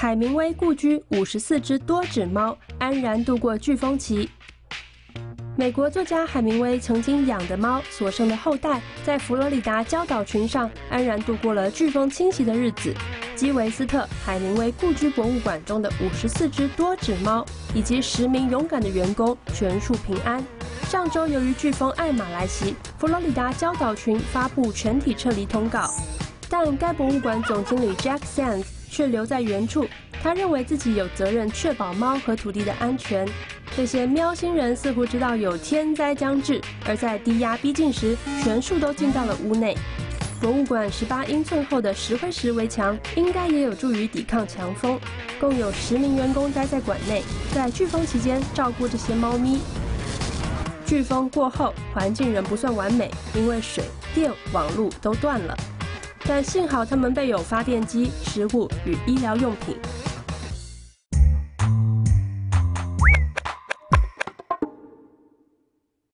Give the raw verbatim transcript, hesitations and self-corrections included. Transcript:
海明威故居五十四只多指猫安然度过飓风期。美国作家海明威曾经养的猫所生的后代，在佛罗里达礁岛群上安然度过了飓风侵袭的日子。基维斯特海明威故居博物馆中的五十四只多指猫以及十名勇敢的员工全数平安。上周由于飓风艾玛来袭，佛罗里达礁岛群发布全体撤离通告，但该博物馆总经理 Jack Sands 却留在原处。他认为自己有责任确保猫和土地的安全。这些喵星人似乎知道有天灾将至，而在低压逼近时，全数都进到了屋内。博物馆十八英寸厚的石灰石围墙应该也有助于抵抗强风。共有十名员工待在馆内，在飓风期间照顾这些猫咪。飓风过后，环境仍不算完美，因为水电、网路都断了。但幸好他们备有发电机、食物与医疗用品。